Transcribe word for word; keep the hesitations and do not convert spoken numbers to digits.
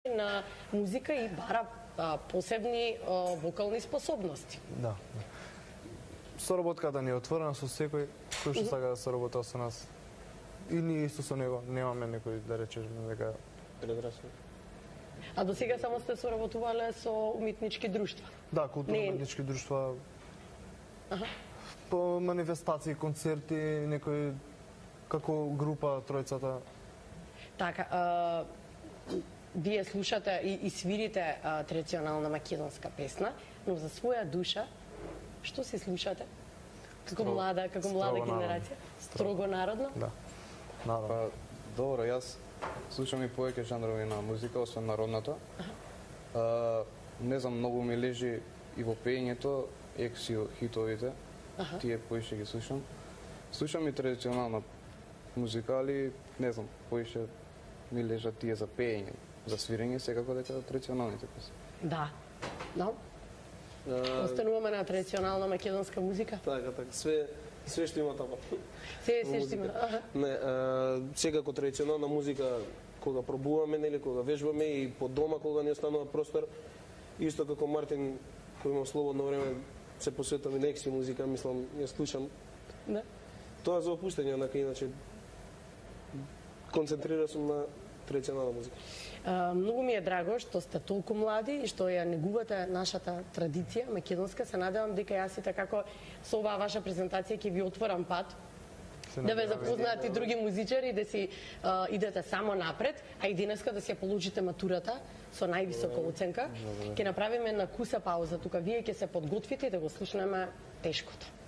на музика и бара а, посебни а, вокални способности. Да, да. Соработката ни е отворена со секој кој што сака да соработува со нас. И ние исто со него немаме некој да речеме дека предрасно. А до сега само сте соработувале со уметнички друштва? Да, културно-уметнички друштва. Аха. По манифестации, концерти, некој како група тројцата. Така, а, вие слушате и, и свирите а, традиционална македонска песна, но за своја душа што се слушате? Како Строго, млада, како млада генерација? Строго народно? Да. Народно. Па, добро, јас слушам и повеќе жанрови на музика, освен народната. А, не знам, многу ми лежи и во пеењето, ексио хитовите. Аха. Тие поише ги слушам. Слушам и традиционална музика, али не знам, поише ми лежат тие за пеење, за свирење, секако дека традиционалните песни. Да. Да. Остануваме на традиционална македонска музика? Така, така. Све, све што има таму. Све, све што има. Не, а, секако традиционална музика, кога пробуваме, нели, кога вежбаме и по дома, кога ни останува простор, исто како Мартин, кој има слободно време, се посветам и на екси музика, мислам, ја слушам. Да. Тоа за опуштање, онака, иначе, концентрира сум на традиционална музика. А, многу ми е драго што сте толку млади и што ја негувате нашата традиција македонска. Се надевам дека јас и како со оваа ваша презентација ќе ви отворам пат да ве запознаат и други музичари, да си а, идете само напред, а и денеска да си ја получите матурата со највисока оценка. Ќе направиме една куса пауза тука, вие ќе се подготвите и да го слушнеме тешкото.